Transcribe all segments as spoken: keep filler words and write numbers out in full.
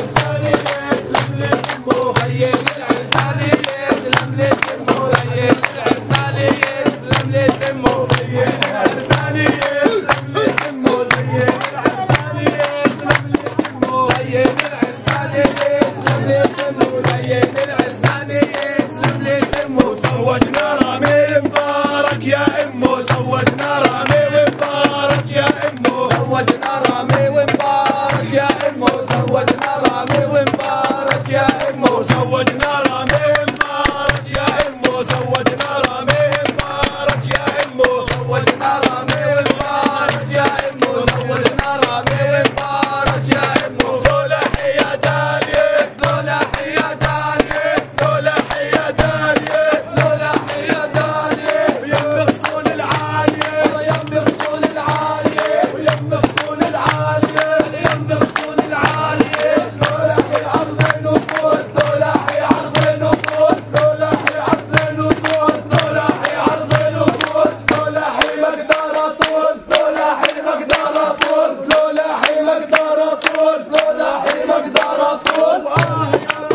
العرساني يسلم لي دمه خيل العرساني يسلم لي دمه خيل العرساني يسلم لي دمه خيل العرساني يسلم لي دمه خيل العرساني يسلم لي دمه خيل العرساني يسلم لي دمه خيل العرساني يسلم لي دمه زوجنا رامي مبارك يا امه زوجنا رامي مبارك يا امه زوجنا رامي ومبارك يا امه زوجنا رامي ومبارك يا امه زوجنا رامي مبارك يا امه زوجنا رامي مبارك يا امه زوجنا رامي مبارك يا امه زوجنا رامي مبارك يا امه لولا حيا داليه لولا حيا داليه لولا حيا داليه لولا حيا داليه يم غصون العاليه يم غصون العاليه ويم غصون العاليه يم غصون العاليه لولا حي عرضين وطول لولا حي عرضين وطول لولا حي عرضين وطول لولا حي عرضين وطول لولا حي مقدار طول لولا حي مقدار طول لولا حي مقدار طول لولا حي مقدار طول واه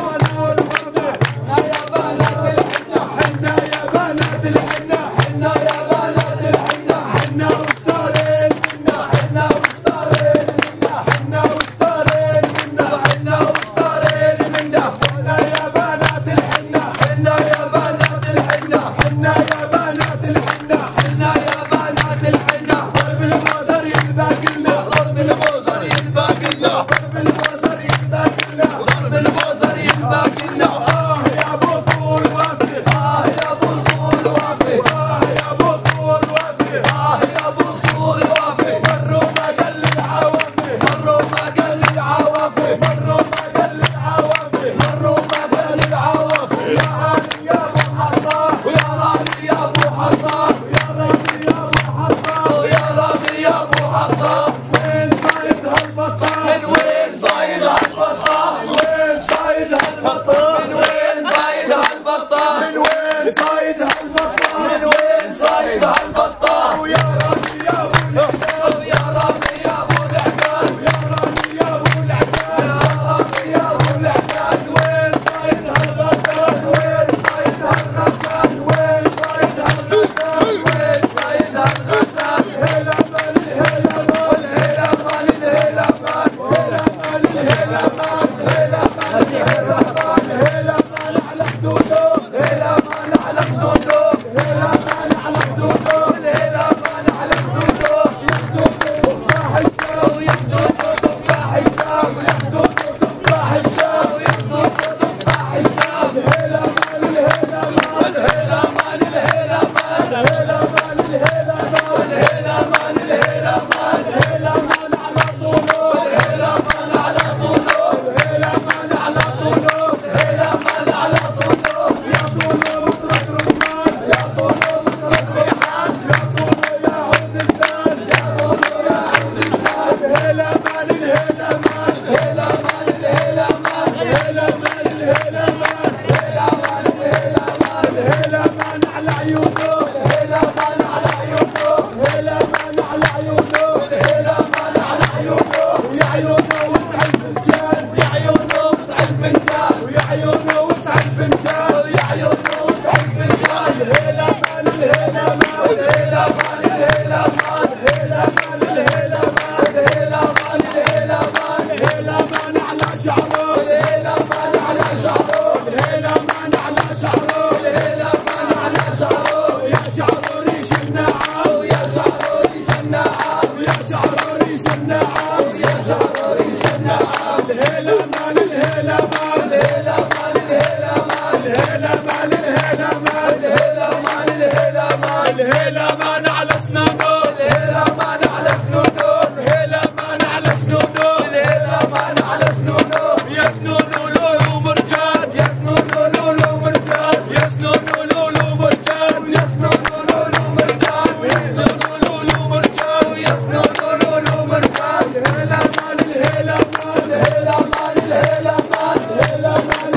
يا بنات الحنة حنا يا بنات الحنة حنا يا بنات الحنة حنا وستارين منا حنا وستارين منا حنا وستارين منا حنا وستارين منا حنا يا بنات الحنة حنا يا بنات الحنة حنا يا بنات الحنة حنا يا بنات الحنة ضرب البوزر يلبق لنا ضرب البوزر يلبق لنا ضرب البوزر يلبق لنا ضرب البوزر يلبق لنا اه يا ابو طول وافي اه يا ابو طول وافي اه يا ابو طول وافي اه يا ابو طول وافي مروا ما قل العوافي مروا ما قل العوافي مروا ما قل العوافي مروا ما قل العوافي يا علي يا ابو حطاه ويا رامي يا ابو حطاه ويا رامي يا ابو حطاه ويا رامي يا ابو حطاه وين صايد هالبطال من وين صايد هالبطال من وين صايد هالبطال من وين صايد هالبطال من وين صايد هالبطال من وين صايد هالبطال ويا رامي يا ابو العقال ويا رامي يا ابو العقال ويا رامي يا ابو العقال يا رامي يا ابو العقال وين صايد هالغزال وين صايد هالغزال وين صايد هالغزال وين صايد هالغزال هلا مان هلا مان هلا مان هلا مان هلا مان هلا مان هلا مان هلا مان هلا مان على خدوده هلا مان على خدوده هلا مان على خدوده هلا مان على خدوده يخدوده تفاح الشام ويخدوده تفاح الشام ويخدوده تفاح الشام ويخدوده تفاح الشام هلا مان الهلا مان هلا مان الهلا مان هلا مان الهلا مان هلا مان الهلا مان هلا مان على طوله هلا مان على طوله هلا مان على طوله هلا مان على طوله يا طوله مطرق رمان يا طوله مطرق ريحان يا طوله يا عود الزان يا طوله يا عود الزان هلا مان الهلا مان هلا مان الهلا مان هلا مان الهلا مان هلا مان الهلا مان هلا مان على عيونه هلا مان على عيونه هلا مان على عيونه هلا مان على عيونه ويا عيونه وسع الفنجان يا عيونه وسع الفنجان ويا عيونه وسع الفنجان ويا عيونه وسع الفنجان هلا مان الهلا مان هلا مان الهلا مان هلا مان الهلا مان هلا مان الهلا مان هلا مان على شعره هلا مان على شعره هلا مان على شعره هلا مان على شعره يا شعره ريش النعام ويا شعره ريش النعام ويا شعره ريش النعام ويا شعره ريش النعام هلا مان الهلا مان هلا مان الهلا مان هلا مان الهلا مان هلا مان الهلا مان هلا مان على اسنانه هلا مان على اسنانه هلا مان على اسنانه هلا مان على اسنانه يا سنونو لولو مرجان يا سنونو لولو مرجان يا سنونو لولو مرجان يا سنونو لولو مرجان يا سنونو لولو مرجان يا سنونو لولو مرجان هلا مان الهلا مان هلا مان الهلا مان هلا مان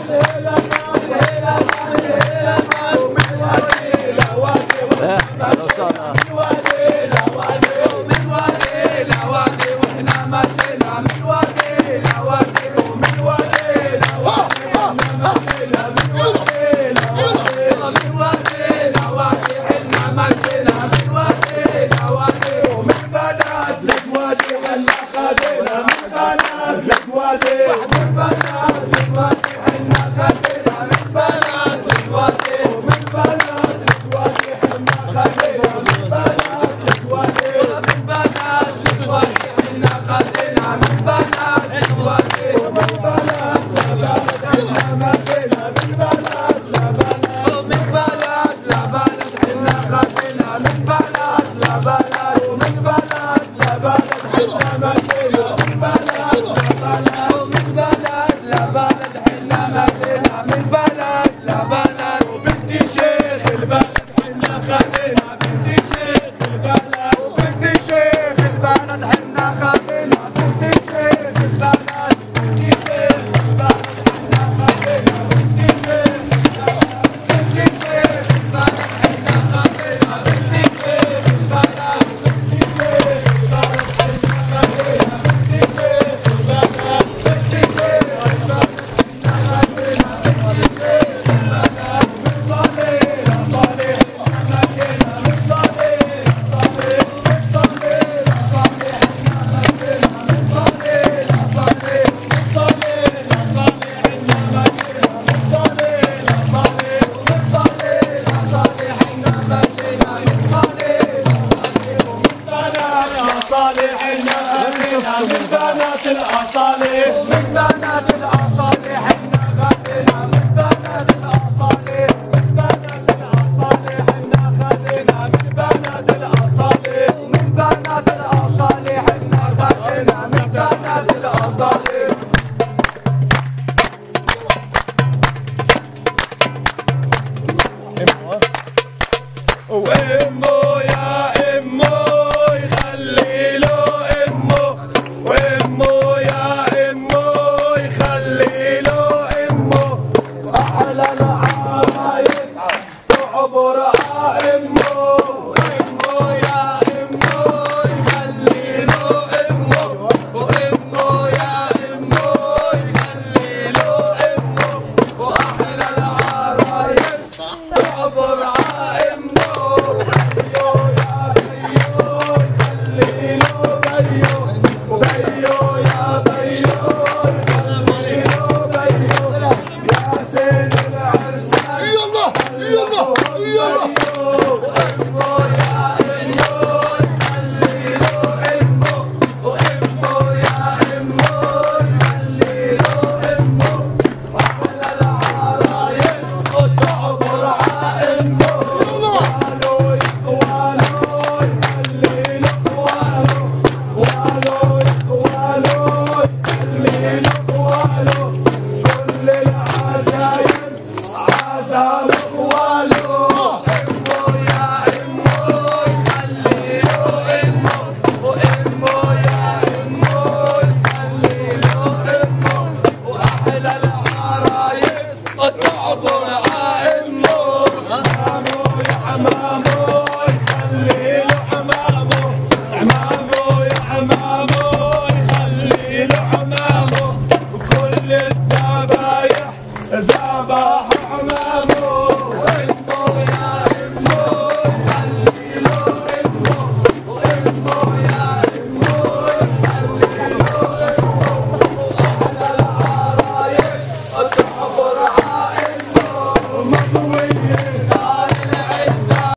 صالح الناس من بنات الأصالح من بنات الأصالح